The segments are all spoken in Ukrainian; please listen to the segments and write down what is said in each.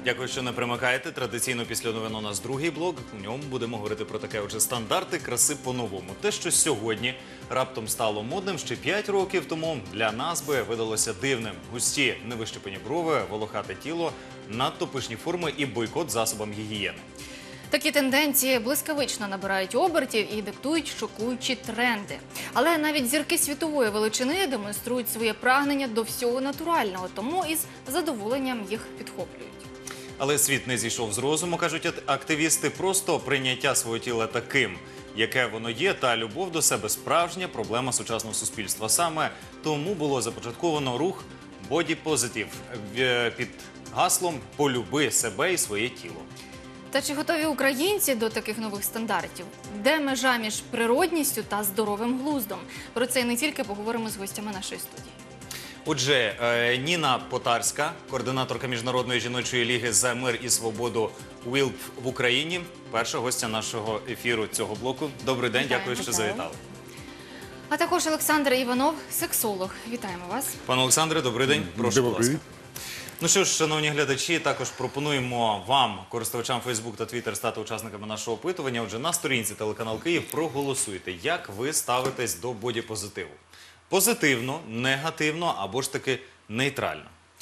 Дякую, що не примикаєте. Традиційно після новин у нас другий блок. У ньому будемо говорити про таке отже стандарти краси по-новому. Те, що сьогодні раптом стало модним, ще 5 років тому для нас би видалося дивним. Густі невищепані брови, волохате тіло, надто пишні форми і бойкот засобам гігієни. Такі тенденції блискавично набирають обертів і диктують шокуючі тренди. Але навіть зірки світової величини демонструють своє прагнення до всього натурального, тому із задоволенням їх підхоплюють. Але світ не зійшов з розуму, кажуть активісти, просто прийняття свого тіла таким, яке воно є, та любов до себе – справжня проблема сучасного суспільства. Саме тому було започатковано рух «Body Positive» під гаслом «Полюби себе і своє тіло». Та чи готові українці до таких нових стандартів? Де межа між природністю та здоровим глуздом? Про це і не тільки поговоримо з гостями нашої студії. Отже, Ніна Потарська, координаторка Міжнародної жіночої ліги за мир і свободу ВІЛП в Україні, перша гостя нашого ефіру цього блоку. Добрий день, дякую, що завітали. А також Олександр Іванов, сексолог. Вітаємо вас. Пане Олександре, добрий день. Прошу, будь ласка. Ну що ж, шановні глядачі, також пропонуємо вам, користувачам Facebook та Twitter, стати учасниками нашого опитування. Отже, на сторінці телеканал Київ проголосуйте, як ви ставитесь до бодіпозитиву. Позитивно, негативно або ж таки нейтрально.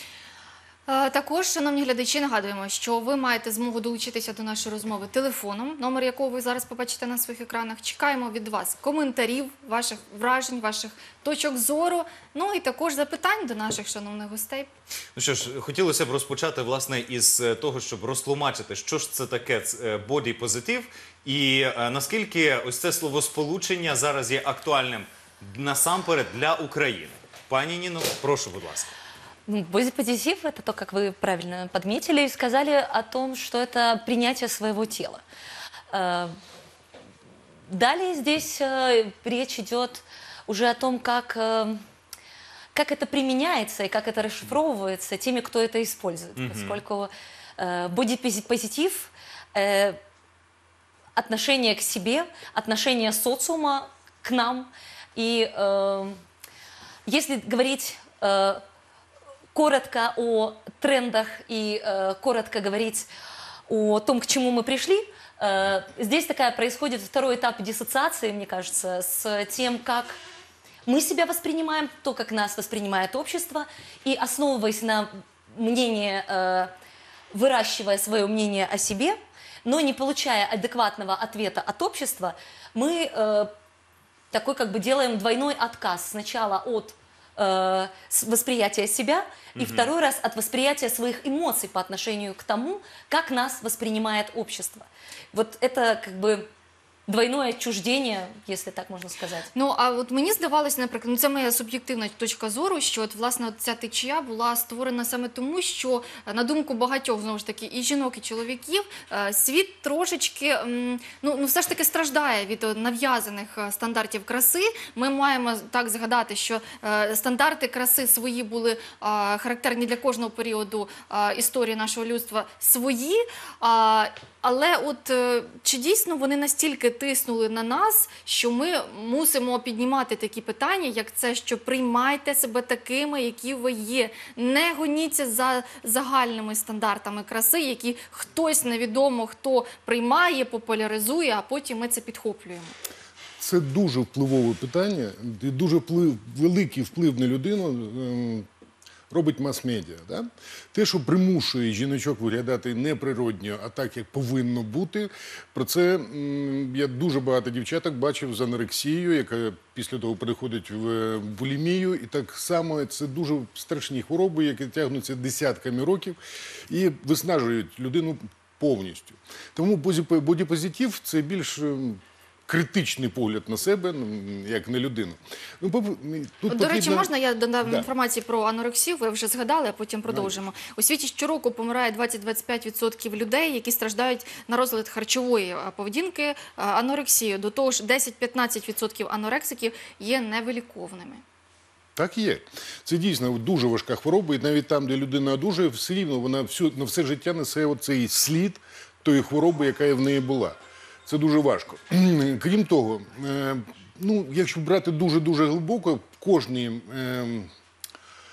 Також, шановні глядачі, нагадуємо, що ви маєте змогу долучитися до нашої розмови телефоном, номер якого ви зараз побачите на своїх екранах. Чекаємо від вас коментарів, ваших вражень, ваших точок зору, ну і також запитань до наших шановних гостей. Ну що ж, хотілося б розпочати, власне, із того, щоб розтлумачити, що ж це таке бодіпозитив і наскільки ось це словосполучення зараз є актуальним насамперед для України. Пані Ніно, прошу, будь ласка. Бодипозитив – это то, как вы правильно подметили и сказали о том, что это принятие своего тела. Далее здесь речь идет уже о том, как это применяется и как это расшифровывается теми, кто это использует. Поскольку бодипозитив – отношение к себе, отношение социума к нам. И если говорить коротко о трендах и коротко говорить о том, к чему мы пришли, здесь происходит второй этап диссоциации, мне кажется, с тем, как мы себя воспринимаем, то, как нас воспринимает общество, и основываясь на мнении, выращивая свое мнение о себе, но не получая адекватного ответа от общества, мы такой делаем двойной отказ. Сначала от восприятия себя и второй раз от восприятия своих эмоций по отношению к тому, как нас воспринимает общество. Вот это двойное отчуждение, если так можна сказати. Ну, а от мені здавалося, наприклад, це моя суб'єктивна точка зору, що от, власне, ця течія була створена саме тому, що, на думку багатьох, знову ж таки, і жінок, і чоловіків, світ трошечки, ну, все ж таки страждає від нав'язаних стандартів краси. Ми маємо так згадати, що стандарти краси свої були характерні для кожного періоду історії нашого людства свої, але от чи дійсно вони настільки тиснули на нас, що ми мусимо піднімати такі питання, як це, що приймайте себе такими, які ви є. Не гоніться за загальними стандартами краси, які хтось невідомо хто приймає, популяризує, а потім ми це підхоплюємо. Це дуже впливове питання, дуже великий вплив на людину робить мас-медіа. Да? Те, що примушує жіночок виглядати не природньо, а так, як повинно бути, про це я дуже багато дівчаток бачив з анорексією, яка після того переходить в булімію. І так само це дуже страшні хвороби, які тягнуться десятками років і виснажують людину повністю. Тому бодіпозитив – це більш критичний погляд на себе, як на людину. До речі, можна я додам інформації про анорексію? Ви вже згадали, а потім продовжимо. У світі щороку помирає 20-25% людей, які страждають на розлад харчової поведінки анорексією. До того ж, 10-15% анорексиків є невиліковними. Так і є. Це дійсно дуже важка хвороба, і навіть там, де людина одужує, все рівно вона на все життя несе оцей слід тої хвороби, яка в неї була. Це дуже важко. Крім того, якщо брати дуже-дуже глибоко,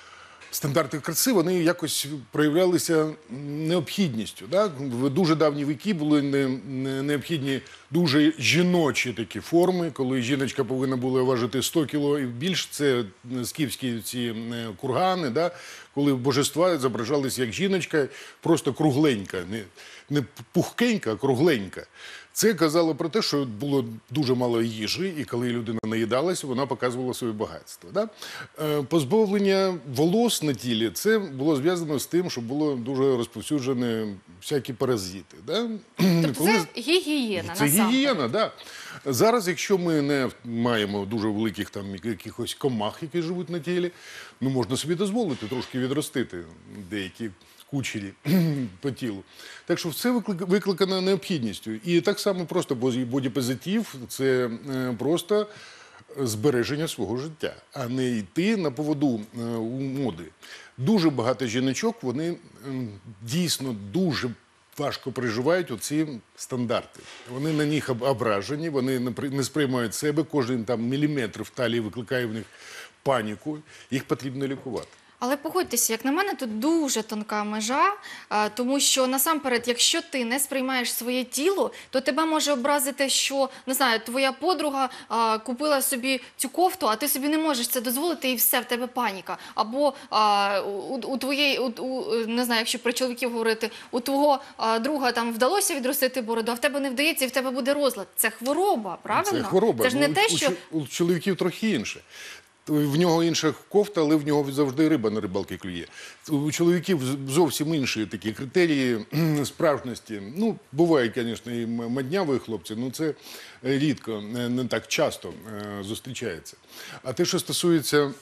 стандарти краси, вони якось проявлялися необхідністю. Да? В дуже давні віки були необхідні дуже жіночі такі форми, коли жіночка повинна була важити 100 кіло і більш. Це скіфські ці кургани, да? Коли божества зображалися як жіночка, просто кругленька, не пухкенька, а кругленька. Це казало про те, що було дуже мало їжі, і коли людина наїдалася, вона показувала своє багатство. Да? Позбавлення волос на тілі, це було зв'язано з тим, що було дуже розповсюджені всякі паразити. Да? Тобто це гігієна, Це насамперед. гігієна, так. Да. Зараз, якщо ми не маємо дуже великих там якихось комах, які живуть на тілі, ну можна собі дозволити трошки відростити деякі кучері по тілу. Так що все викликано необхідністю. І так само просто бодіпозитив – це просто збереження свого життя, а не йти на поводу у моди. Дуже багато жіночок, вони дійсно дуже важко переживають оці стандарти. Вони на них ображені, вони не сприймають себе, кожен там міліметр в талії викликає в них паніку, їх потрібно лікувати. Але погодьтеся, як на мене, тут дуже тонка межа, тому що насамперед, якщо ти не сприймаєш своє тіло, то тебе може образити, що, не знаю, твоя подруга купила собі цю кофту, а ти собі не можеш це дозволити, і все, в тебе паніка. Або у твоєї, не знаю, якщо про чоловіків говорити, у твого друга там вдалося відростити бороду, а в тебе не вдається, і в тебе буде розлад. Це хвороба, правильно? Це хвороба. Це ж не те, що... У чоловіків трохи інше. В нього інша кофта, але в нього завжди риба на рибалки клює. У чоловіків зовсім інші такі критерії справжності. Ну, бувають, звісно, і модняві хлопці, але це рідко, не так часто зустрічається. А те, що стосується...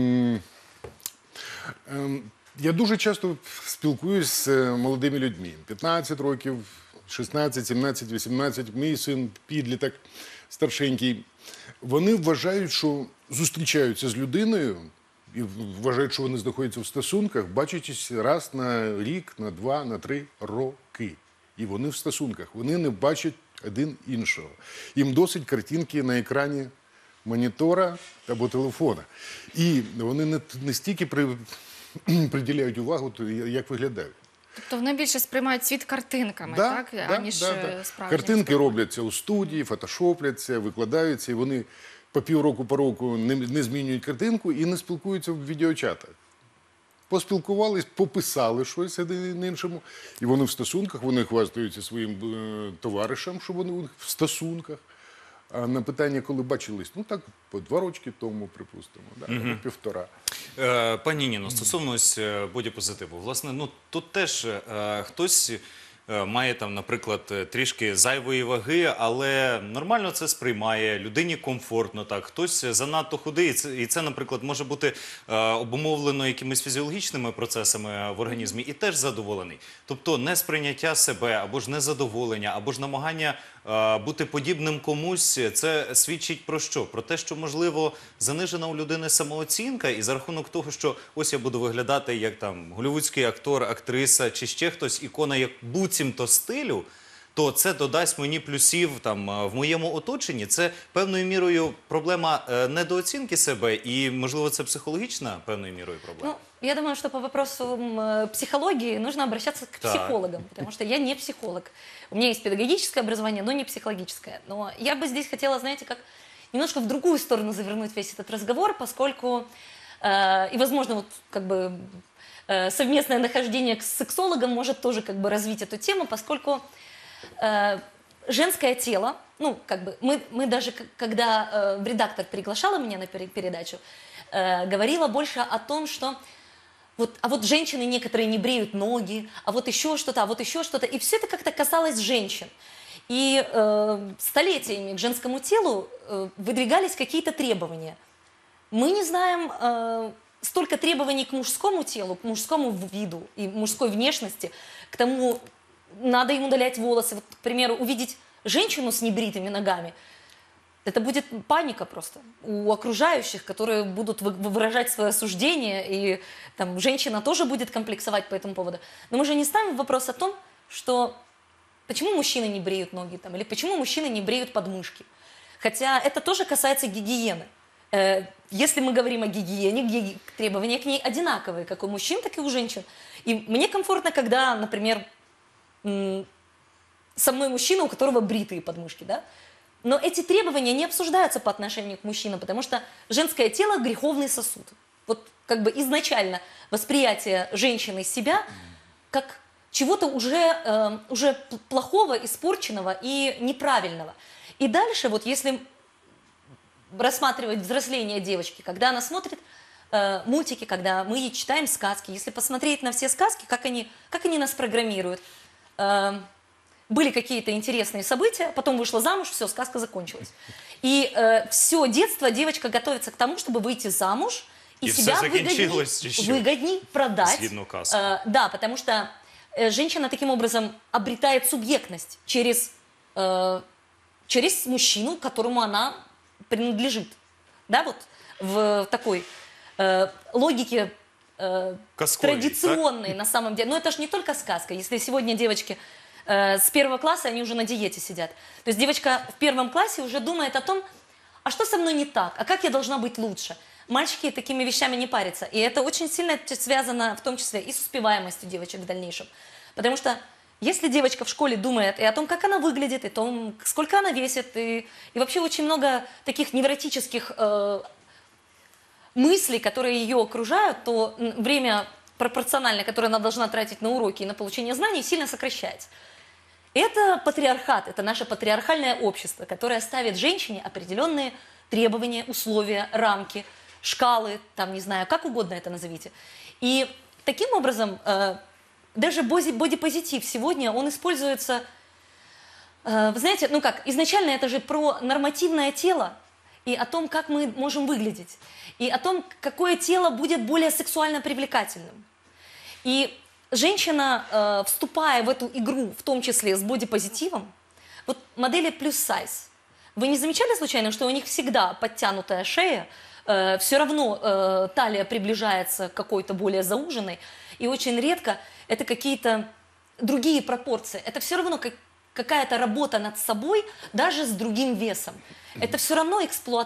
Я дуже часто спілкуюсь з молодими людьми. 15 років, 16, 17, 18, мій син підліток старшенький. Вони вважають, що зустрічаються з людиною і вважають, що вони знаходяться в стосунках, бачачись раз на рік, на 2, на 3 роки. І вони в стосунках. Вони не бачать один іншого. Їм досить картинки на екрані монітора або телефона. І вони не стільки приділяють увагу, як виглядають. Тобто вони більше сприймають світ картинками, так? Аніж справжнім. Картинки робляться у студії, фотошопляться, викладаються, і вони по півроку, по року не змінюють картинку і не спілкуються в відеочатах. Поспілкувались, пописали щось один іншому, і вони в стосунках, вони хвастаються своїм товаришам, що вони в стосунках. А на питання, коли бачились, ну так, по 2 роки тому, припустимо, да, або 1,5. Пані Ніно, стосовно ось бодіпозитиву, власне, ну тут теж хтось має там, наприклад, трішки зайвої ваги, але нормально це сприймає, людині комфортно так. Хтось занадто худий, і це, наприклад, може бути обумовлено якимись фізіологічними процесами в організмі і теж задоволений. Тобто несприйняття себе, або ж незадоволення, або ж намагання бути подібним комусь, це свідчить про що? Про те, що, можливо, занижена у людини самооцінка, і за рахунок того, що ось я буду виглядати як там голлівудський актор, актриса чи ще хтось, ікона як буцімто стилю, то це додасть мені плюсів там в моєму оточенні. Це певною мірою проблема недооцінки себе, і, можливо, це психологічна певною мірою проблема. Ну, я думаю, что по вопросу психологии нужно обращаться к психологам, потому что я не психолог. У меня есть педагогическое образование, но не психологическое. Но я бы здесь хотела, знаете, как немножко в другую сторону завернуть весь этот разговор, поскольку, и, возможно, вот как бы совместное нахождение с сексологом может тоже как бы развить эту тему, поскольку женское тело, ну, как бы, мы даже, когда редактор приглашала меня на передачу, говорила больше о том, что вот женщины некоторые не бреют ноги, а вот еще что-то, и все это как-то касалось женщин. И столетиями к женскому телу выдвигались какие-то требования. Мы не знаем столько требований к мужскому телу, к мужскому виду и мужской внешности, к тому, надо им удалять волосы. Вот, к примеру, увидеть женщину с небритыми ногами, это будет паника просто у окружающих, которые будут выражать свое осуждение, и там женщина тоже будет комплексовать по этому поводу. Но мы же не ставим вопрос о том, что почему мужчины не бреют ноги, там, или почему мужчины не бреют подмышки. Хотя это тоже касается гигиены. Если мы говорим о гигиене, требования к ней одинаковые, как у мужчин, так и у женщин. И мне комфортно, когда, например, со мной мужчина, у которого бритые подмышки, да? Но эти требования не обсуждаются по отношению к мужчинам, потому что женское тело – греховный сосуд. Вот как бы изначально восприятие женщины себя как чего-то уже плохого, испорченного и неправильного. И дальше, вот если рассматривать взросление девочки, когда она смотрит мультики, когда мы ей читаем сказки, если посмотреть на все сказки, как они нас программируют. Были какие-то интересные события, потом вышла замуж, все, сказка закончилась. И все детство девочка готовится к тому, чтобы выйти замуж и И себя все закінчилось, чи що? выгодней продать. Згідно казки. Да, потому что женщина таким образом обретает субъектность через мужчину, которому она принадлежит. Да, вот в такой логике Казковій, традиционной на самом деле. Но это же не только сказка. Если сегодня девочки с 1 класса, они уже на диете сидят. То есть девочка в 1 классе уже думает о том, а что со мной не так, а как я должна быть лучше. Мальчики такими вещами не парятся. И это очень сильно связано в том числе и с успеваемостью девочек в дальнейшем. Потому что если девочка в школе думает и о том, как она выглядит, и о том, сколько она весит, и вообще очень много таких невротических мыслей, которые ее окружают, то время пропорциональное, которое она должна тратить на уроки и на получение знаний, сильно сокращается. Это патриархат, это наше патриархальное общество, которое ставит женщине определенные требования, условия, рамки, шкалы, там, не знаю, как угодно это назовите. И таким образом даже бодипозитив сегодня, он используется, вы знаете, ну как, изначально это же про нормативное тело и о том, как мы можем выглядеть, и о том, какое тело будет более сексуально привлекательным. И женщина, вступая в эту игру, в том числе с бодипозитивом, вот модели плюс сайз, вы не замечали случайно, что у них всегда подтянутая шея, все равно талия приближается к какой-то более зауженной, и очень редко это какие-то другие пропорции. Это все равно какая-то работа над собой, даже с другим весом. Это все равно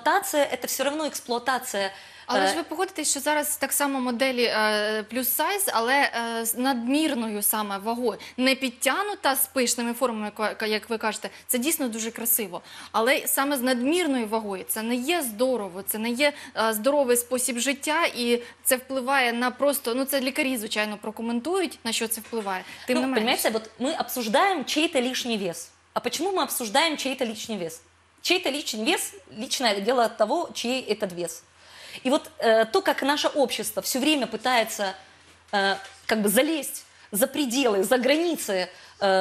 эксплуатация. Але ж ви погодитесь, що зараз так само моделі плюс сайз, але з надмірною саме вагою. Не підтягнута з пишними формами, як ви кажете, це дійсно дуже красиво. Але саме з надмірною вагою це не є здорово, це не є здоровий спосіб життя, і це впливає на просто, ну це лікарі, звичайно, прокоментують, на що це впливає. Тим не менше. Понимаете, вот мы обсуждаем чей-то лишний вес. А почему мы обсуждаем чей-то лишний вес? Чей-то лишний вес – личное дело того, чей этот вес. И вот то, как наше общество все время пытается как бы залезть за пределы, за границы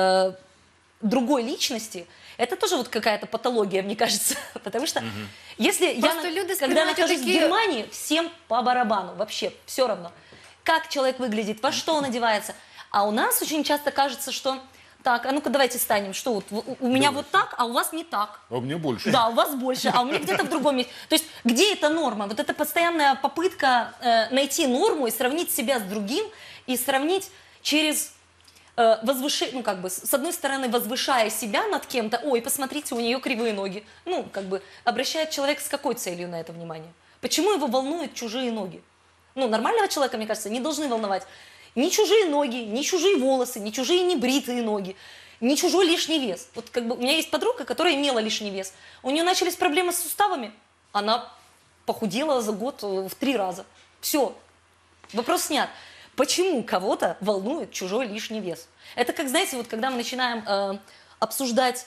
другой личности, это тоже вот какая-то патология, мне кажется. Потому что если Просто я, люди когда нахожусь в такие... Германии, всем по барабану, вообще все равно. Как человек выглядит, во что он одевается. А у нас очень часто кажется, что так, а ну-ка давайте станем, что вот у меня вот так, а у вас не так. А у меня больше. Да, у вас больше, а у меня где-то в другом месте. То есть где эта норма? Вот это постоянная попытка найти норму и сравнить себя с другим, и сравнить через возвышение, ну как бы, с одной стороны, возвышая себя над кем-то, ой, посмотрите, у нее кривые ноги. Ну, как бы, обращает человек с какой целью на это внимание? Почему его волнуют чужие ноги? Ну, нормального человека, мне кажется, не должны волновать ни чужие ноги, ни чужие волосы, ни чужие небритые ноги, ни чужой лишний вес. Вот как бы у меня есть подруга, которая имела лишний вес. У нее начались проблемы с суставами. Она похудела за год в 3 раза. Все. Вопрос снят. Почему кого-то волнует чужой лишний вес? Это как, знаете, вот когда мы начинаем обсуждать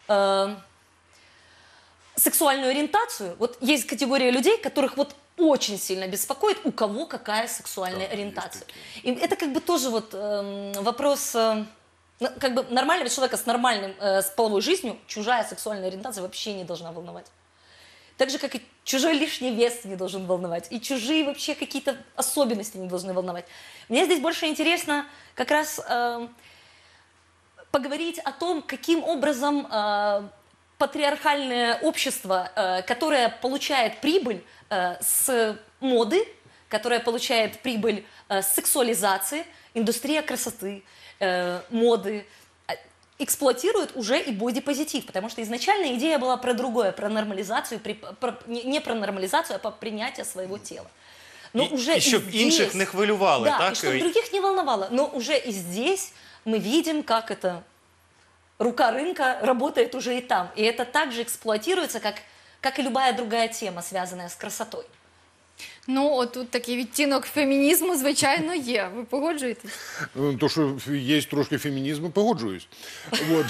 сексуальную ориентацию, вот есть категория людей, которых вот очень сильно беспокоит, у кого какая сексуальная ориентация. И это как бы тоже вот вопрос как бы нормального человека с нормальным, с половой жизнью, чужая сексуальная ориентация вообще не должна волновать. Так же, как и чужой лишний вес не должен волновать, и чужие вообще какие-то особенности не должны волновать. Мне здесь больше интересно как раз поговорить о том, каким образом патриархальное общество, которое получает прибыль с моды, которое получает прибыль с сексуализации, индустрия красоты, моды, эксплуатируют уже и бодипозитив, потому что изначально идея была про другое, про нормализацию, не про нормализацию, а про принятие своего тела. Но уже і щоб здесь, інших не хвилювали, да, так? и чтобы других не волновало. Но уже и здесь мы видим, как это рука рынка работает уже и там. И это также эксплуатируется, как и любая другая тема, связанная с красотой. Ну, отут такий відтінок фемінізму, звичайно, є. Ви погоджуєтесь? То, що є трошки фемінізму, погоджуюсь. От.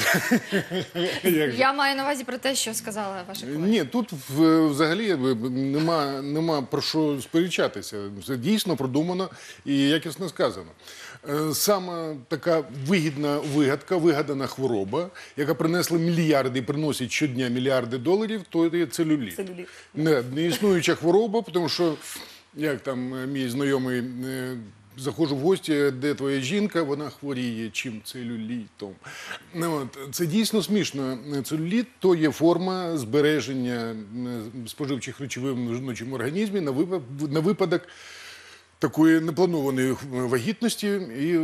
Як же? Я маю на увазі про те, що сказала ваша колега. Ні, тут взагалі нема про що сперечатися. Це дійсно продумано і якісно сказано. Саме така вигідна вигадка, вигадана хвороба, яка принесла мільярди і приносить щодня мільярди доларів, то є целюліт. Целлюлит. Не існуюча хвороба, тому що, як там мій знайомий, заходжу в гості, де твоя жінка, вона хворіє чим целюлітом. Це дійсно смішно. Целюліт – то є форма збереження споживчих речовин в жіночому організмі на випадок такої непланованої вагітності і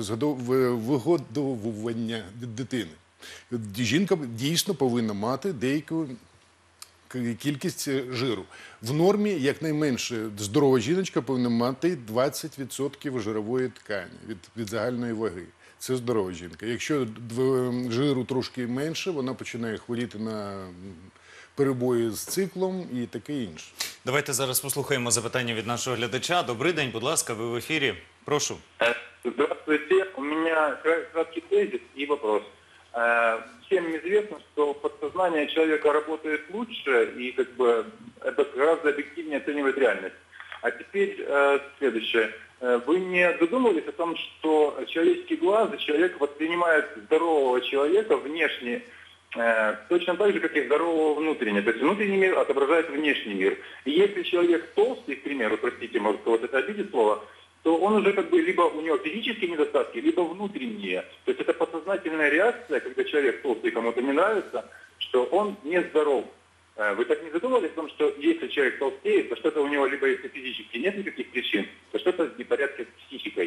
вигодовування дитини. Жінка дійсно повинна мати деяку кількість жиру. В нормі, якнайменше, здорова жіночка повинна мати 20% жирової ткані від загальної ваги. Це здорова жінка. Якщо жиру трошки менше, вона починає хворіти на перебої з циклом і таке інше. Давайте зараз послухаємо запитання від нашого глядача. Добрий день, будь ласка, ви в ефірі. Прошу. Здравствуйте. У меня краткий тезис и вопрос. Всем известно, что подсознание человека работает лучше, и как бы это гораздо объективнее оценивает реальность. А теперь следующее. Вы не задумывались о том, что человеческий глаз, человек воспринимает здорового человека внешне точно так же, как и здорового внутренне. То есть внутренний мир отображает внешний мир. И если человек толстый, к примеру, простите, может кого-то это обидит слово, то он уже как бы либо у него физические недостатки, либо внутренние. То есть это подсознательная реакция, когда человек толстый кому-то не нравится, что он нездоров. Вы так не задумывались о том, что если человек толстеет, то что-то у него либо если физически нет никаких причин, то что-то в непорядке с психикой.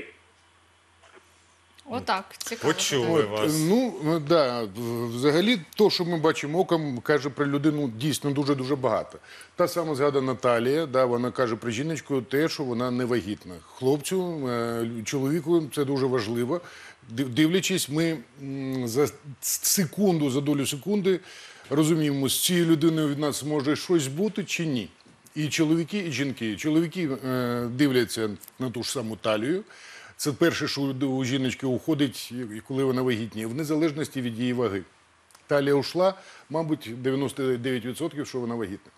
Отак, цікаво. Почули вас. Ну, да, взагалі, то, що ми бачимо оком, каже про людину дійсно дуже-дуже багато. Та сама згадана Талія, да, вона каже про жіночку те, що вона не вагітна. Хлопцю, чоловіку це дуже важливо. Дивлячись, ми за секунду, за долю секунди розуміємо, з цією людиною від нас може щось бути чи ні. І чоловіки, і жінки. Чоловіки дивляться на ту ж саму талію. Це перше, що у жіночки уходить, коли вона вагітніє, в незалежності від її ваги. Талія ушла, мабуть, 99%, що вона вагітна.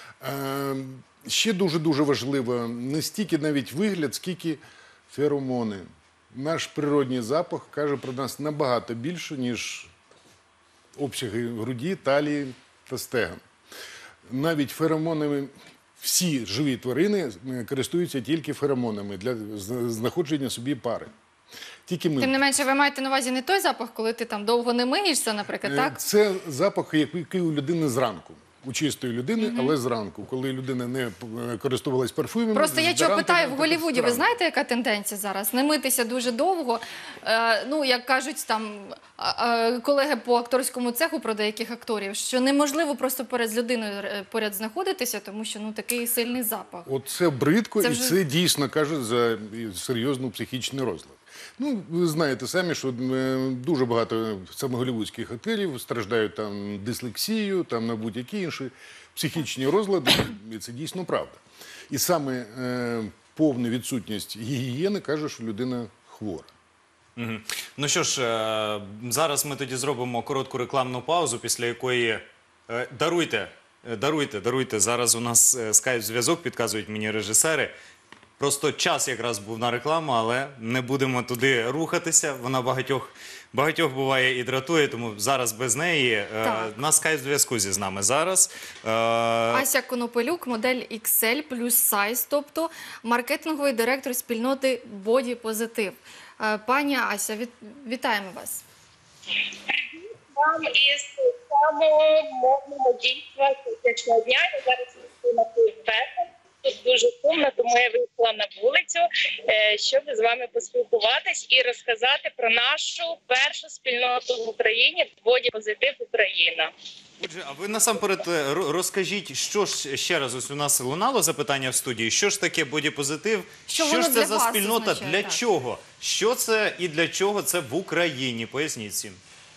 Ще дуже-дуже важливо не стільки навіть вигляд, скільки феромони. Наш природній запах каже про нас набагато більше, ніж обсяги груді, талії та стегон. Навіть феромонами всі живі тварини користуються тільки феромонами для знаходження собі пари. Тільки ми. Тим не менше, ви маєте на увазі не той запах, коли ти там довго не миєшся, наприклад, так? Це запах, який у людини зранку. У чистої людини, але зранку, коли людина не користувалась парфумом. Просто я чого питаю, в Голлівуді, ви зранку. знаєте, яка тенденція зараз? Не митися дуже довго. Ну, як кажуть там колеги по акторському цеху про деяких акторів, що неможливо просто поряд з людиною поряд знаходитися, тому що такий сильний запах. Оце бридко, Це і вже- це дійсно каже за серйозний психічний розлад. Ну, ви знаєте самі, що дуже багато саме голлівудських акторів страждають там дислексією, там на будь-які інші психічні розлади, і це дійсно правда. І саме повна відсутність гігієни каже, що людина хвора. Мгм. Ну що ж, зараз ми тоді зробимо коротку рекламну паузу, після якої даруйте. Зараз у нас скайп-зв'язок, підказують мені режисери. Просто час якраз був на рекламу, але не будемо туди рухатися. Вона багатьох буває і дратує, тому зараз без неї. Так. На скайп-зв'язку з нами зараз. Ася Конопелюк, модель XL плюс size, тобто маркетинговий директор спільноти Body Positive. Пані Ася, вітаємо вас. Вам із самого модного дійства сьогоднішнього дня. Я зараз працюю на Фейсбуку. тут дуже сумно, тому я вийшла на вулицю, щоб з вами поспілкуватись і розказати про нашу першу спільноту в Україні «Боді Позитив Україна». Отже, а ви насамперед розкажіть, що ж ще раз, ось у нас лунало запитання в студії, що ж таке бодіпозитив, Що що воно ж це для за вас спільнота, означає, для так. чого? Що це і для чого це в Україні? Поясніть всім.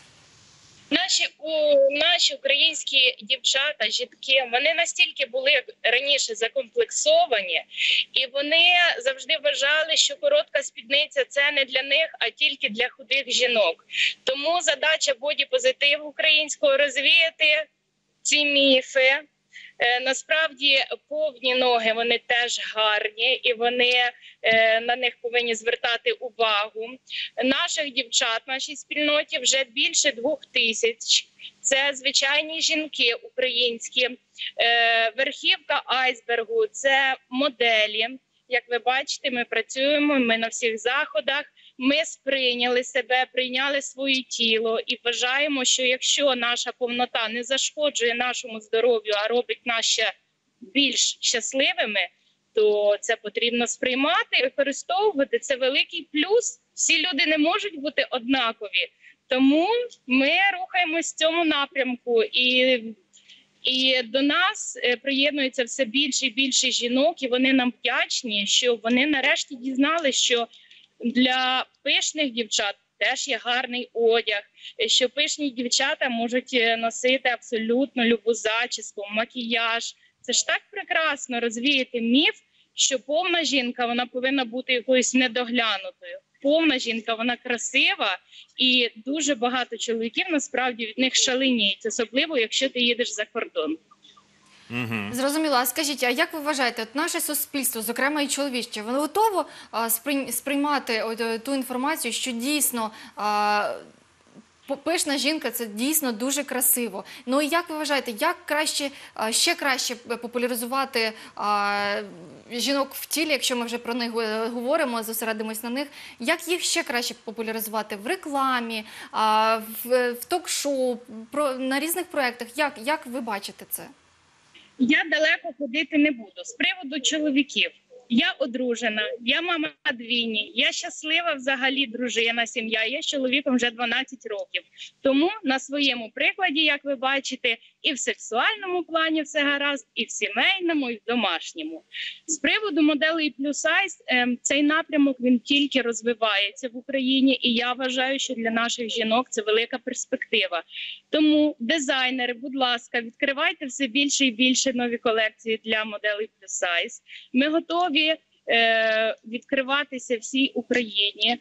Наші українські дівчата, жінки, вони настільки були раніше закомплексовані, і вони завжди вважали, що коротка спідниця – це не для них, а тільки для худих жінок. Тому задача бодіпозитиву українського – розвіяти ці міфи. Насправді повні ноги, вони теж гарні, і вони на них повинні звертати увагу. Наших дівчат в нашій спільноті вже більше 2000. Це звичайні жінки українські. Верхівка айсбергу – це моделі. Як ви бачите, ми працюємо, ми на всіх заходах. Ми сприйняли себе, прийняли своє тіло і вважаємо, що якщо наша повнота не зашкоджує нашому здоров'ю, а робить нас ще більш щасливими, то це потрібно сприймати і використовувати. Це великий плюс. Всі люди не можуть бути однакові. Тому ми рухаємось в цьому напрямку. І до нас приєднується все більше і більше жінок, і вони нам вдячні, що вони нарешті дізналися, що для пишних дівчат теж є гарний одяг, що пишні дівчата можуть носити абсолютно любу зачіску, макіяж. Це ж так прекрасно розвіяти міф, що повна жінка, вона повинна бути якоюсь недоглянутою. Повна жінка, вона красива, і дуже багато чоловіків насправді від них шаленіють, особливо якщо ти їдеш за кордон. Зрозуміло. А скажіть, а як ви вважаєте, от наше суспільство, зокрема і чоловіче, воно готово сприймати ту інформацію, що дійсно пишна жінка – це дійсно дуже красиво. Ну і як ви вважаєте, як ще краще популяризувати жінок в тілі, якщо ми вже про них говоримо, зосередимось на них, як їх ще краще популяризувати в рекламі, в ток-шоу, на різних проєктах? Як ви бачите це? Я далеко ходити не буду. З приводу чоловіків. Я одружена, я мама двійні, я щаслива взагалі дружина, сім'я, я з чоловіком вже 12 років. Тому на своєму прикладі, як ви бачите, і в сексуальному плані все гаразд, і в сімейному, і в домашньому. З приводу моделей плюс сайз, цей напрямок, він тільки розвивається в Україні, і я вважаю, що для наших жінок це велика перспектива. Тому дизайнери, будь ласка, відкривайте все більше і більше нові колекції для моделей плюс сайз. Ми готові відкриватися всій Україні.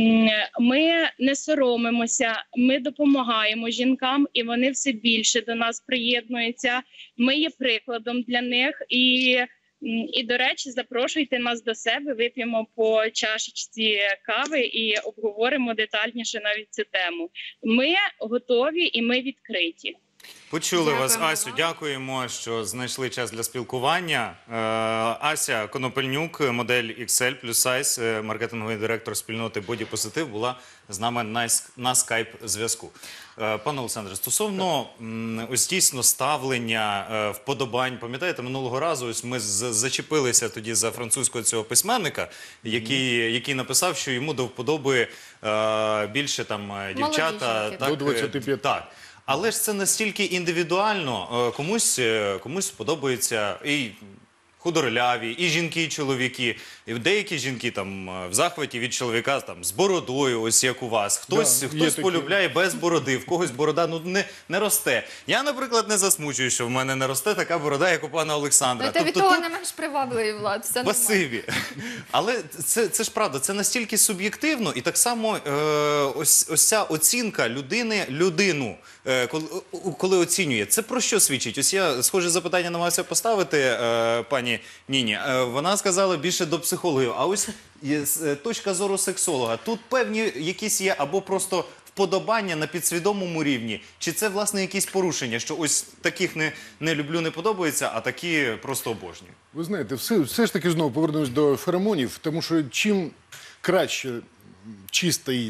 Ми не соромимося, ми допомагаємо жінкам, і вони все більше до нас приєднуються. Ми є прикладом для них. І, до речі, запрошуйте нас до себе, вип'ємо по чашечці кави і обговоримо детальніше навіть цю тему. Ми готові і ми відкриті. Почули вас, Дякуємо Асю. вам. Дякуємо, що знайшли час для спілкування. Ася Конопельнюк, модель XL плюс сайз, маркетинговий директор спільноти Боді Позитив, була з нами на скайп-зв'язку. Пане Олександре, стосовно ось дійсно ставлення, вподобань, пам'ятаєте, минулого разу ось ми зачепилися тоді за французького цього письменника, який написав, що йому до вподоби більше там дівчата. жінки. Так, До 25. Так. Але ж це настільки індивідуально. Комусь подобаються і худорляві, і жінки, і чоловіки. І деякі жінки там в захваті від чоловіка там з бородою, ось як у вас. Хтось Да, є такі. полюбляє без бороди, в когось борода не росте. Я, наприклад, не засмучую, що в мене не росте така борода, як у пана Олександра. Від того не менш привабливий, Влад, все нормально. Спасибі. Але це ж правда, це настільки суб'єктивно, і так само ось ця оцінка людину, коли оцінює, це про що свідчить? Ось я схоже запитання намагався поставити пані Ніні. Вона сказала більше до психологів, а ось з точка зору сексолога. Тут певні якісь є або просто вподобання на підсвідомому рівні, чи це, власне, якісь порушення, що ось таких не люблю, не подобається, а такі просто обожнюю? Ви знаєте, все ж таки знову повернемось до феромонів, тому що чим краще чистий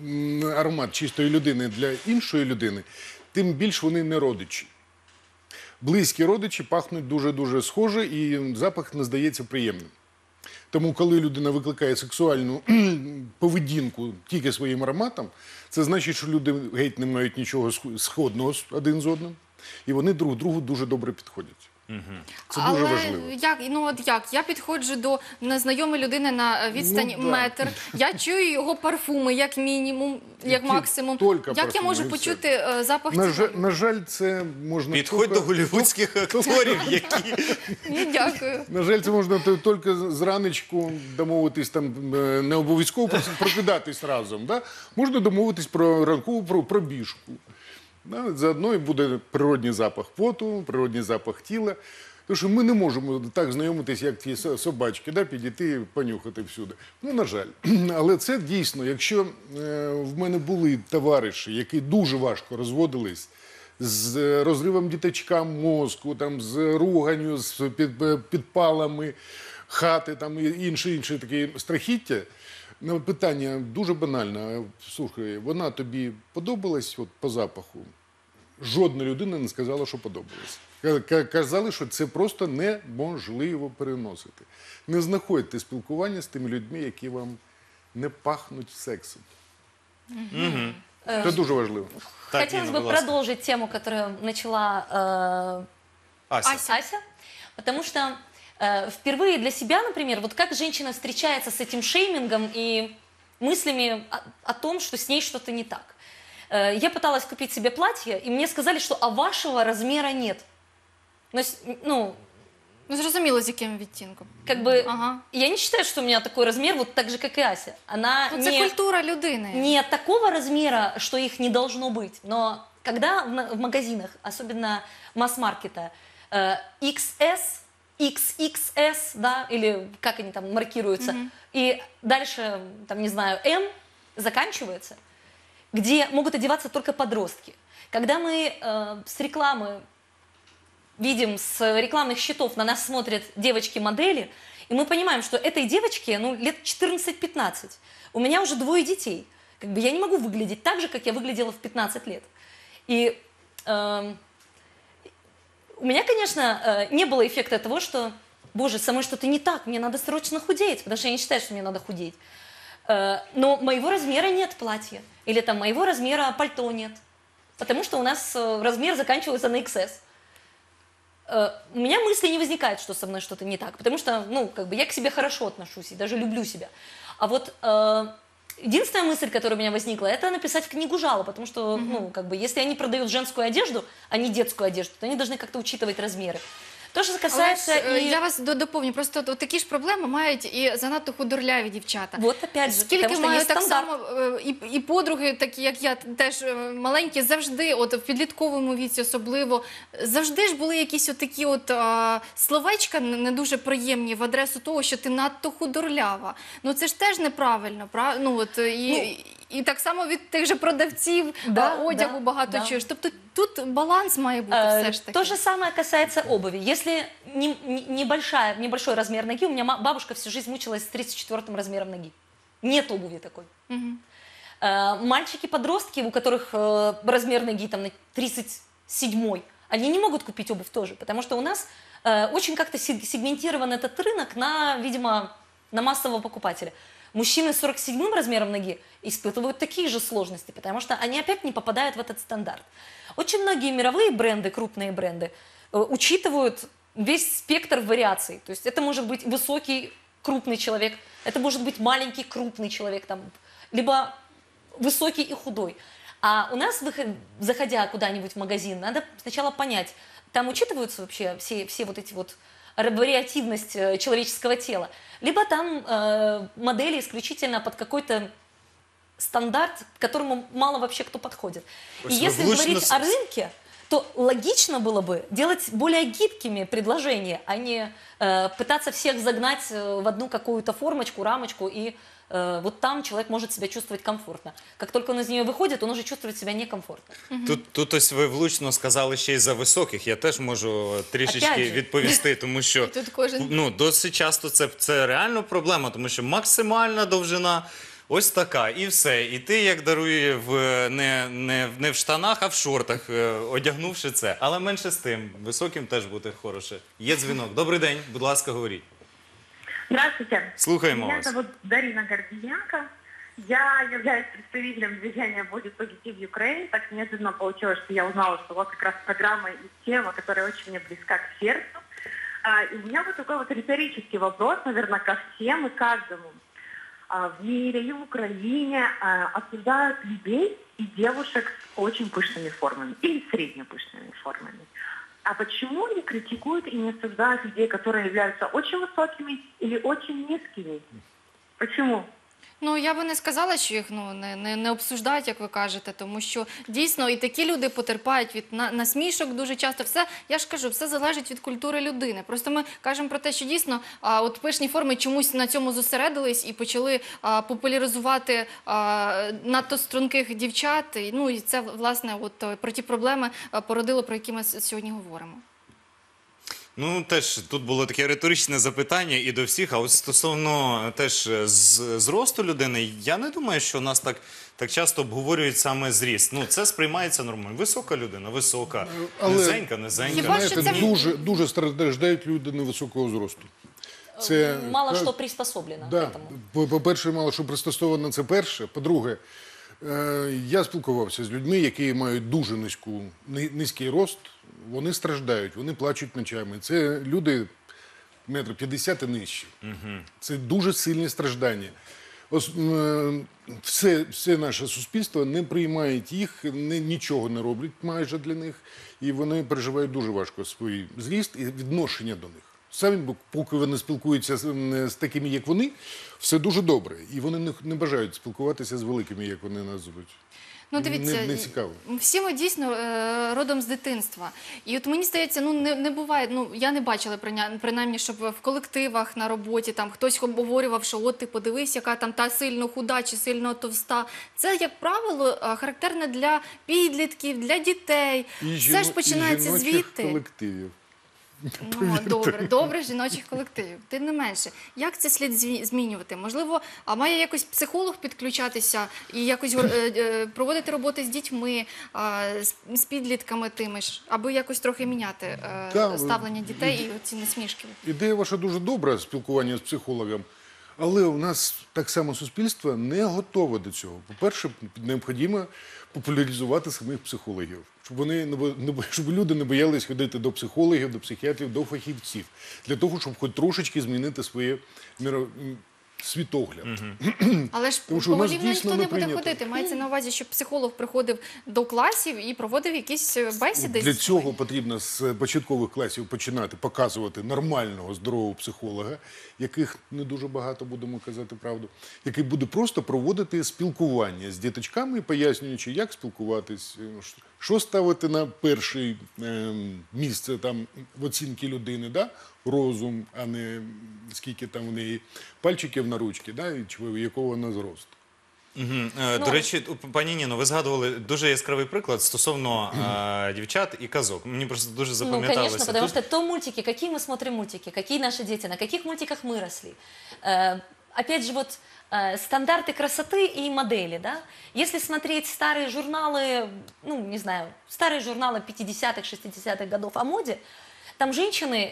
аромат чистої людини для іншої людини, тим більш вони не родичі. близькі родичі пахнуть дуже-дуже схоже, і запах не здається приємним. Тому, коли людина викликає сексуальну поведінку тільки своїм ароматом, це значить, що люди геть не мають нічого сходного один з одним, і вони друг другу дуже добре підходять. Це дуже важливо. Як? Я підходжу до незнайомої людини на відстані Ну, да. метр, я чую його парфуми, як мінімум, як максимум. Тільки Як я парфуми, можу і все. почути запах На жаль, це можна... Підходь тільки- до голлівудських акторів, які Ні, дякую. На жаль, це можна тільки зранечку домовитись, там не обов'язково прокидатись разом. Да? Можна домовитись про ранкову пробіжку. Да? Заодно і буде природній запах поту, природній запах тіла. Тому що ми не можемо так знайомитись, як ті собачки, да? Підійти, понюхати всюди. Ну, на жаль. Але це дійсно, якщо в мене були товариші, які дуже важко розводились, з розривом діточкам мозку, там, з руганню, з підпалами хати там, і інші такі страхіття. Ну, питання дуже банальне. Слухай, вона тобі подобалась от, по запаху? Жодна людина не сказала, що подобалось. Казали, що це просто неможливо переносити. Не знаходьте спілкування з тими людьми, які вам не пахнуть сексом. Це дуже важливо. Так, Хотелось Инна, бы будь ласка. продолжить тему, которую начала Ася. Ася, потому что впервые для себя, например, вот как женщина встречается с этим шеймингом и мыслями о том, что с ней что-то не так. Я пыталась купить себе платье, и мне сказали, что вашего размера нет. Ну, Ну, зрозуміло, з яким відтінком. как бы, Ага. я не считаю, что у меня такой размер, вот так же, как и Ася. Она Ну, це культура людини. не такого размера, что их не должно быть, но когда в магазинах, особенно масс-маркета, XS, XXS, да, или как они там маркируются, и дальше, там, не знаю, M заканчивается, где могут одеваться только подростки. Когда мы с рекламы видим, с рекламных счетов на нас смотрят девочки-модели, и мы понимаем, что этой девочке, ну, лет 14-15. У меня уже 2 детей. Как бы я не могу выглядеть так же, как я выглядела в 15 лет. И у меня, конечно, не было эффекта того, что, боже, со мной что-то не так, мне надо срочно худеть, потому что я не считаю, что мне надо худеть. Но моего размера нет платья, или там моего размера пальто нет, потому что у нас размер заканчивается на XS. У меня мысли не возникает, что со мной что-то не так, потому что, ну, как бы я к себе хорошо отношусь и даже люблю себя. А вот единственная мысль, которая у меня возникла, это написать в книгу жалоб, потому что, ну, как бы, если они продают женскую одежду, а не детскую одежду, то они должны как-то учитывать размеры. То, что касается... Але ж, я вас доповню, просто от такі ж проблеми мають і занадто худорляві дівчата. Вот опять же, Скільки потому что маю есть так стандарт. само і подруги, такі як я, теж маленькі, завжди, от в підлітковому віці особливо, завжди ж були якісь такі словечка не дуже приємні в адресу того, що ти надто худорлява. Ну це ж теж неправильно, ну от і так само від тих же продавців одягу да, багато да. чуєш. Тобто тут баланс має бути все ж таки. То же самое касается обуви. Если небольшой размер ноги, у меня бабушка всю жизнь мучилась с 34-м размером ноги. Нет обуви такой. Мальчики-подростки, у которых размер ноги там на 37-й, они не могут купить обувь тоже, потому что у нас очень как-то сегментирован этот рынок на, видимо, на массового покупателя. Мужчины с 47-м размером ноги испытывают такие же сложности, потому что они опять не попадают в этот стандарт. Очень многие мировые бренды, крупные бренды, учитывают весь спектр вариаций. То есть это может быть высокий, крупный человек, это может быть маленький, крупный человек, там, либо высокий и худой. А у нас, заходя куда-нибудь в магазин, надо сначала понять, там учитываются вообще все вот эти вот вариативность человеческого тела, либо там модели исключительно под какой-то стандарт, к которому мало вообще кто подходит. И если говорить о рынке, то логично было бы делать более гибкими предложения, а не пытаться всех загнать в одну какую-то формочку, рамочку, и вот там человек может себя чувствовать комфортно. Как только он из нее выходит, он уже чувствует себя некомфортно. Тут ось ви влучно сказали ще й за високих. Я теж можу трішечки відповісти, тому що Тут кожен... досить часто це реально проблема, тому що максимальна довжина Ось така, і все. І ти, як дарує, не в штанах, а в шортах, одягнувши це. Але менше з тим, високим теж бути хороше. Є дзвінок. Добрий день, будь ласка, говоріть. Здравствуйте. Слухаємо Меня вас. зовут Дарина Гордиенко. Я являюсь представителем движения «Будет позитив Украины». Так неожиданно получилось, что я узнала, что у вас как раз программа и тема, которая очень мне близка к сердцу. И у меня вот такой вот риторический вопрос, наверное, ко всем и каждому. В мире и в Украине осуждают людей и девушек с очень пышными формами или среднепышными формами. А почему не критикуют и не осуждают людей, которые являются очень высокими или очень низкими? Почему? Ну, я би не сказала, що їх не обсуждають, як ви кажете, тому що дійсно і такі люди потерпають від насмішок дуже часто. Все, я ж кажу, все залежить від культури людини. Просто ми кажемо про те, що дійсно от пишні форми чомусь на цьому зосередились і почали популяризувати надто струнких дівчат. Ну, і це, власне, от про ті проблеми породило, про які ми сьогодні говоримо. Ну, теж тут було таке риторичне запитання і до всіх, а от стосовно теж зросту людини, я не думаю, що у нас так часто обговорюють саме зріст. Ну, це сприймається нормально. Висока людина, висока, Але, низенька, низенька. Хіба що Знаєте, це- дуже страждають люди невисокого зросту. Мало что приспособлено к Да. этому. По-перше, мало що пристосовано, це перше. По-друге, я спілкувався з людьми, які мають дуже низький рост, вони страждають, вони плачуть ночами. Це люди 1,50 м і нижчі. Це дуже сильні страждання. Все наше суспільство не приймає їх, нічого не роблять майже для них, і вони переживають дуже важко свій зріст і відношення до них. Самі, поки вони спілкуються з такими, як вони, все дуже добре. І вони не бажають спілкуватися з великими, як вони називають. Ну, дивіться, Не цікаво. всі ми дійсно родом з дитинства. І от мені здається, не буває, я не бачила принаймні, щоб в колективах на роботі там хтось обговорював, що от ти подивись, яка там та сильно худа чи сильно товста. Це, як правило, характерне для підлітків, для дітей. Все ж починається жіночих звідти. колективів. Ну, добре, жіночих колективів. Тим не менше, як це слід змінювати? Можливо, має якось психолог підключатися і якось проводити роботи з дітьми, з підлітками тими ж, аби якось трохи міняти ставлення дітей і ці насмішки. Ідея ваша дуже добра, спілкування з психологом, але у нас так само суспільство не готове до цього. По-перше, необхідно популяризувати самих психологів, щоб люди не боялись ходити до психологів, до психіатрів, до фахівців, для того, щоб хоч трошечки змінити своє світогляд. Але ж Тому що у нас поволівно дійсно ніхто не не буде прийнято. ходити. Мається на увазі, щоб психолог приходив до класів і проводив якісь бесіди. Для цього потрібно з початкових класів починати показувати нормального, здорового психолога, яких не дуже багато, будемо казати правду, який буде просто проводити спілкування з діточками, пояснюючи, як спілкуватись, що ставити на перше місце там, в оцінці людини, да? Розум, а не скільки там в неї пальчиків на ручці, да? І якого вона зросту. До речі, пані Ніно, ви згадували дуже яскравий приклад стосовно дівчат і казок. Мені просто дуже Ну, запам'яталося. конечно, потому что то мультики, какие мы смотрим мультики, какие наши дети, на каких мультиках мы росли. Опять же, вот стандарты красоты и модели, да? Если смотреть старые журналы, ну, не знаю, старые журналы 50-х, 60-х годов о моде, там женщины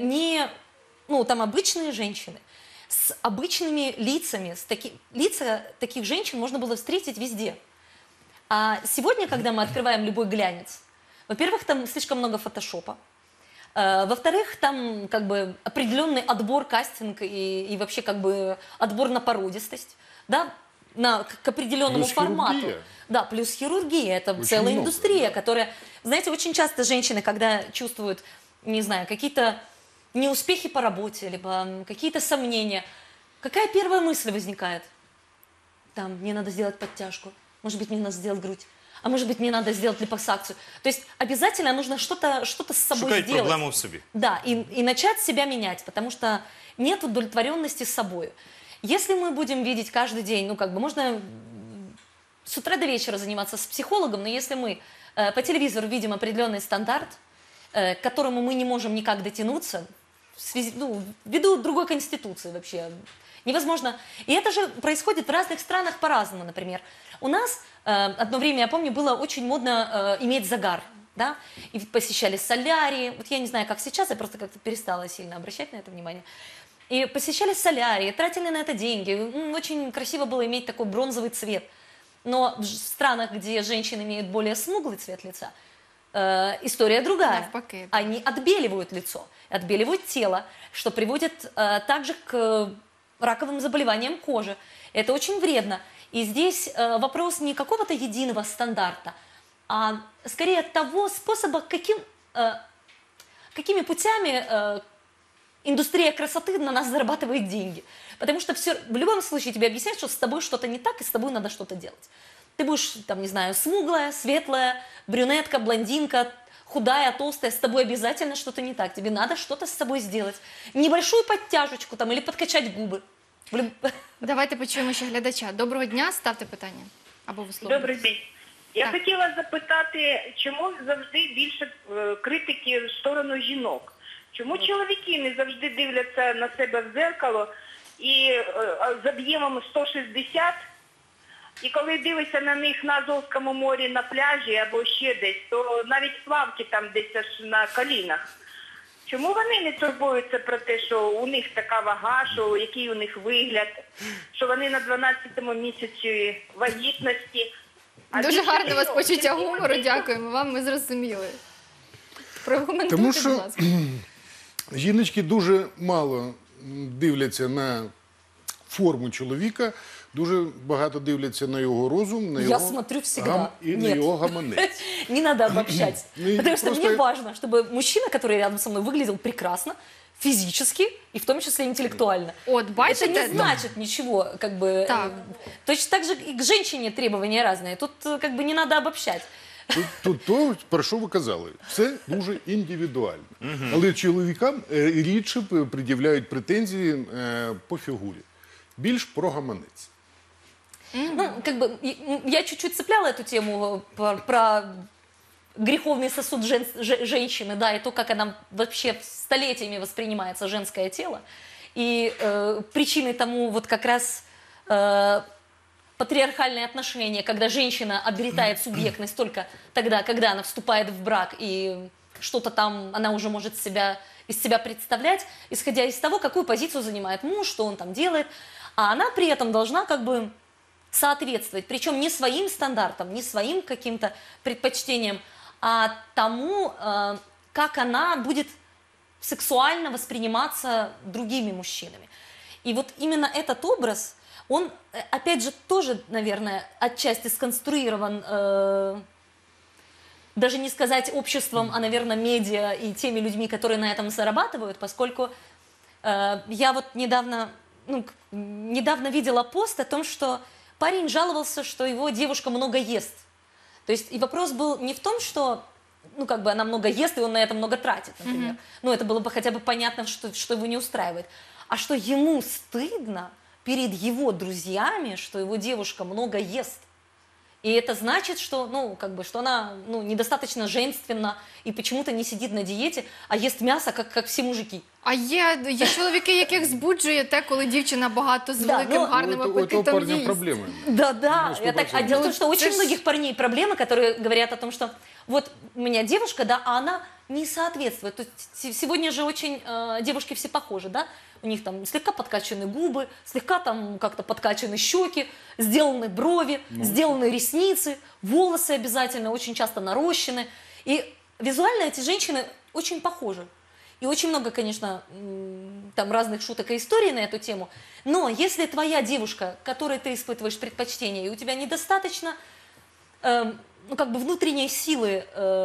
там обычные женщины, с обычными лицами, лица таких женщин можно было встретить везде. А сегодня, когда мы открываем любой глянец, во-первых, там слишком много фотошопа, во-вторых, там как бы определенный отбор, кастинг и вообще как бы отбор на породистость, да, к определенному Плюс формату. хирургия. Да, плюс хирургия, это Очень целая много, индустрия, да. которая, знаете, очень часто женщины, когда чувствуют, не знаю, какие-то неуспехи по работе, либо какие-то сомнения, какая первая мысль возникает? Там, мне надо сделать подтяжку, может быть, мне надо сделать грудь, а может быть, мне надо сделать липосакцию. То есть обязательно нужно что-то с собой Шукають сделать. проблему в собі. Да, и начать себя менять, потому что нет удовлетворенности с собой. Если мы будем видеть каждый день, можно с утра до вечера заниматься с психологом, но если мы по телевизору видим определенный стандарт, к которому мы не можем никак дотянуться, ввиду другой конституции вообще, Невозможно. И это же происходит в разных странах по-разному, например. У нас одно время, я помню, было очень модно иметь загар. Да? И посещали солярии. Вот я не знаю, как сейчас, я просто как-то перестала сильно обращать на это внимание. И посещали солярии, тратили на это деньги. Очень красиво было иметь такой бронзовый цвет. Но в странах, где женщины имеют более смуглый цвет лица, история другая. Навпаки. Они отбеливают лицо, отбеливают тело, что приводит также к раковым заболеваниям кожи. Это очень вредно. И здесь вопрос не какого-то единого стандарта, а скорее того способа, какими путями индустрия красоты на нас зарабатывает деньги. Потому что в любом случае тебе объясняют, что с тобой что-то не так, и с тобой надо что-то делать. Ты будешь, там, не знаю, смуглая, светлая, брюнетка, блондинка, худая, толстая, с тобой обязательно что-то не так. Тебе надо что-то с собой сделать. Небольшую подтяжечку там, или подкачать губы. Давайте почуємо ще глядача. Доброго дня, ставте питання. Або висловлюйте. Добрий день. Я Так. хотіла запитати, чому завжди більше критики в сторону жінок? Чому чоловіки не завжди дивляться на себе в дзеркало і з об'ємом 160, і коли дивишся на них на Азовському морі, на пляжі або ще десь, то навіть плавки там десь аж на колінах. Чому вони не турбуються про те, що у них така вага, що який у них вигляд, що вони на 12-му місяці вагітності? А Дуже більше гарне у вас всього, почуття чоловіки гумору, дякуємо вам, ми зрозуміли. Прокоментуйте, Тому будь що ласка. жіночки дуже мало дивляться на форму чоловіка, дуже багато дивляться на його розум, на Я його смотрю всегда. і на Нет. його гаманець. Не надо обобщать. Ну, и Потому что просто- мне важно, чтобы мужчина, который рядом со мной, выглядел прекрасно, физически и в том числе интеллектуально. От, Это бачите? не значит ничего, как бы... Так. Точно так же и к женщине требования разные. Тут как бы не надо обобщать. Тут то, про що ви казали, це дуже індивідуально. Але чоловікам рідше пред'являють претензії по фігурі. Більш про гаманець. Ну, как бы, я чуть-чуть цепляла эту тему про греховный сосуд женщины, да, и то, как она вообще столетиями воспринимается женское тело. И причиной тому вот как раз патриархальные отношения, когда женщина обретает субъектность только тогда, когда она вступает в брак, и что-то там она уже может из себя представлять, исходя из того, какую позицию занимает муж, что он там делает. А она при этом должна как бы соответствовать, причем не своим стандартам, не своим каким-то предпочтениям, а тому, как она будет сексуально восприниматься другими мужчинами. И вот именно этот образ, он, опять же, тоже, наверное, отчасти сконструирован, даже не сказать обществом, а, наверное, медиа и теми людьми, которые на этом зарабатывают, поскольку я вот недавно видела пост о том, что парень жаловался, что его девушка много ест. То есть и вопрос был не в том, что как бы она много ест, и он на это много тратит, например. Ну, это было бы хотя бы понятно, что его не устраивает. А что ему стыдно перед его друзьями, что его девушка много ест. И это значит, что, что она недостаточно женственна и почему-то не сидит на диете, а ест мясо, как все мужики. А є чоловіки, яких збуджує те, коли дівчина багато з великим гарним У этого апетитом парня їсть. проблемы. Да. А дело в том, что очень это ж- многих парней проблемы, которые говорят о том, что вот у меня девушка, да, а она не соответствует. То есть сегодня же очень девушки все похожи, да? У них там слегка подкачаны губы, слегка там как-то подкачаны щеки, сделаны брови, сделаны ресницы, волосы обязательно, очень часто нарощены. И визуально эти женщины очень похожи. И очень много, конечно, там разных шуток и историй на эту тему. Но если твоя девушка, которой ты испытываешь предпочтение, и у тебя недостаточно внутренней силы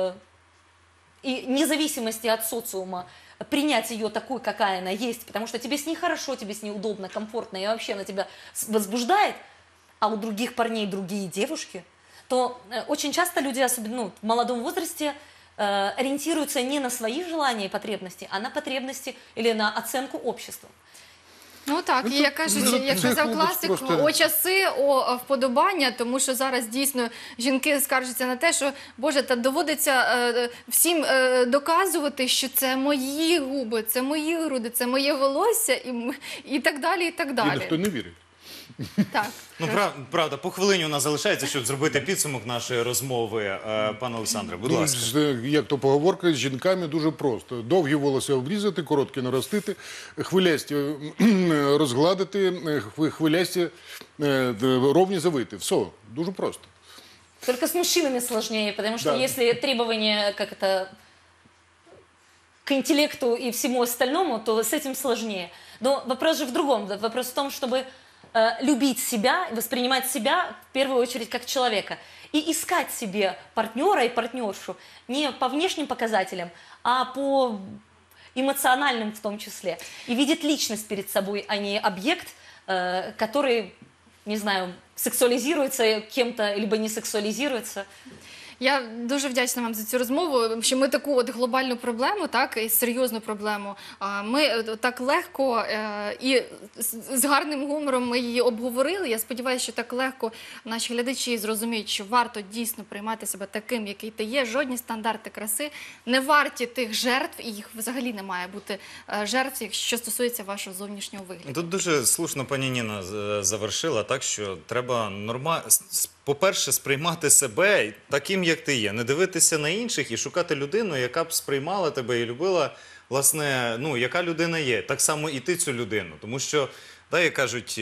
и независимости от социума, принять ее такой, какая она есть, потому что тебе с ней хорошо, тебе с ней удобно, комфортно, и вообще она тебя возбуждает, а у других парней другие девушки, то очень часто люди, особенно в молодом возрасте, ориентируются не на свои желания и потребности, а на потребности или на оценку общества. Ну так, і як кажуть, ну, як це казав хлопець класик, просто- о часи, о вподобання, тому що зараз дійсно жінки скаржаться на те, що, Боже, та доводиться всім доказувати, що це мої губи, це мої груди, це моє волосся і так далі, і так І далі. ніхто не вірить. Так. Ну, правда, по хвилині у нас залишається, щоб зробити підсумок нашої розмови. Пане Олександре, будь ласка. Як то поговорка, з жінками дуже просто. Довгі волоси обрізати, короткі наростити, хвилясті розгладити, хвилясті ровні завити. Все, дуже просто. Только с мужчинами сложнее, потому что Да. если требования как это к интеллекту и всему остальному, то с этим сложнее. Но вопрос же в другом. Вопрос в том, чтобы любить себя, воспринимать себя в первую очередь как человека. И искать себе партнера и партнершу не по внешним показателям, а по эмоциональным в том числе. И видеть личность перед собой, а не объект, который, не знаю, сексуализируется кем-то, либо не сексуализируется. Я дуже вдячна вам за цю розмову, що ми таку от глобальну проблему, так, і серйозну проблему, ми так легко і з гарним гумором ми її обговорили. Я сподіваюся, що так легко наші глядачі зрозуміють, що варто дійсно приймати себе таким, який ти є. Жодні стандарти краси не варті тих жертв, і їх взагалі не має бути жертв, що стосується вашого зовнішнього вигляду. Тут дуже слушно пані Ніна завершила, так, що треба по-перше, сприймати себе таким, як ти є. Не дивитися на інших і шукати людину, яка б сприймала тебе і любила, власне, ну, яка людина є. Так само і ти цю людину. Тому що, так, як кажуть,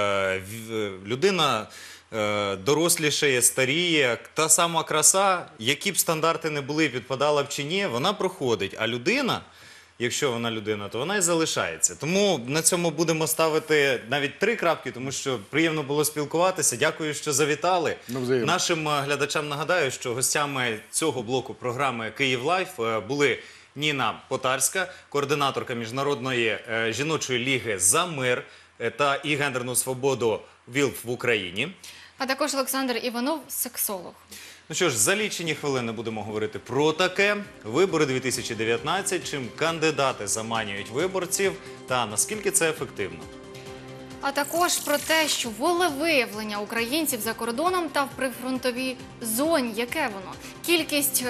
людина дорослішає, старіє, та сама краса, які б стандарти не були, підпадала б чи ні, вона проходить. А людина, якщо вона людина, то вона і залишається. Тому на цьому будемо ставити навіть 3 крапки, тому що приємно було спілкуватися. Дякую, що завітали. Навзаєм. Нашим глядачам нагадаю, що гостями цього блоку програми «Київ Лайф» були Ніна Потарська, координаторка Міжнародної жіночої ліги «За мир» та і гендерну свободу ВІЛФ в Україні. А також Олександр Іванов, сексолог. Ну що ж, за лічені хвилини будемо говорити про таке. Вибори 2019, чим кандидати заманюють виборців та наскільки це ефективно. А також про те, що волевиявлення українців за кордоном та в прифронтовій зоні, яке воно? Кількість,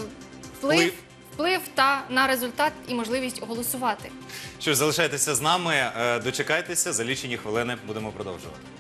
вплив та на результат і можливість голосувати. Що ж, залишайтеся з нами, дочекайтеся, за лічені хвилини будемо продовжувати.